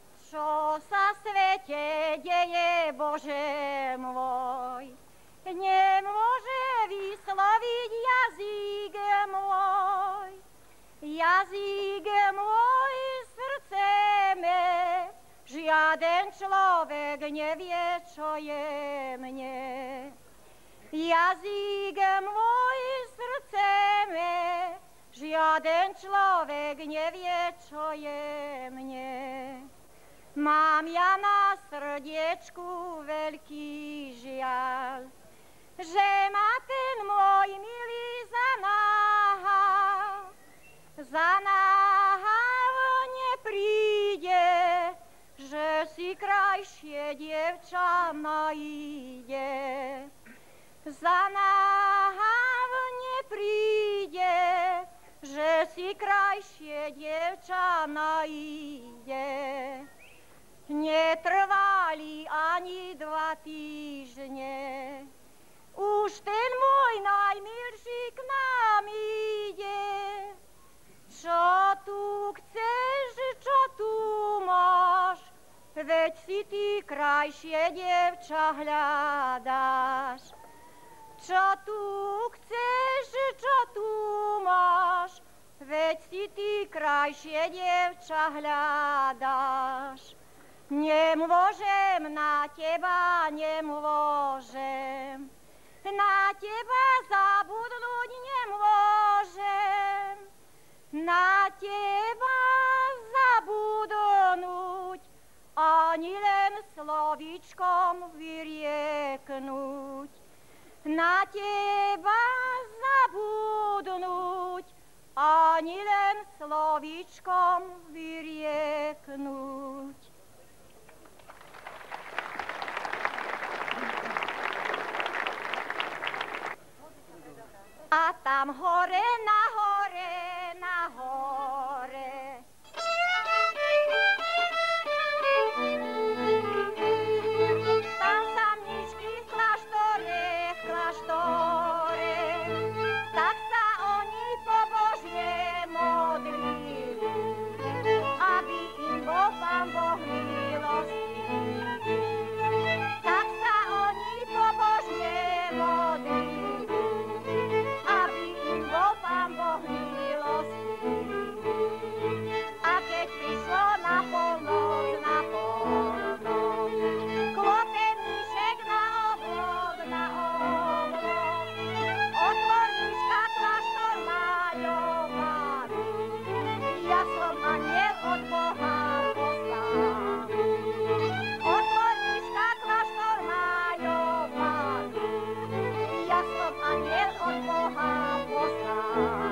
Čo sa svete deje, Bože môj, nemôže vysloviť jazyk môj. Jazyk môj, srdce mé, žiaden človek nevie, čo je mne. Jazyk môj, srdce mé, žiaden človek nevie, čo je mne. Mám ja na srdiečku veľký žiaľ, že ma ten môj milý zanáhal nepríde, že si krajšie dievča nájde. Zanáhal nepríde, že si krajšie dievča nájde. Netrvali ani 2 týždne, už ten môj najmilší k nám ide. Čo tu chceš, čo tu máš, veď si ty krajšie dievča hľadáš. Čo tu chceš, čo tu máš, veď si ty krajšie dievča hľadáš. Nemôžem na teba, nemôžem, na teba zabudnúť nemôžem, na teba zabudnúť, ani len slovíčkom vyrieknúť. Na teba zabudnúť, ani len slovíčkom vyrieknúť. A tam hore, na hore, na hore, tam sa mnišky v kláštore, tak sa oni pobožne modlili, aby im bol Pán Boh milostivý. Tak sa oni pobožne modlili, Pán Boh milostivý. A keď prišlo na polnoc, klope mníšek na oblok, otvorníčka kláštor maľovaný, ja som anjel od Boha poslaný. Otvorníčka kláštor maľovaný, ja som anjel od Boha poslaný.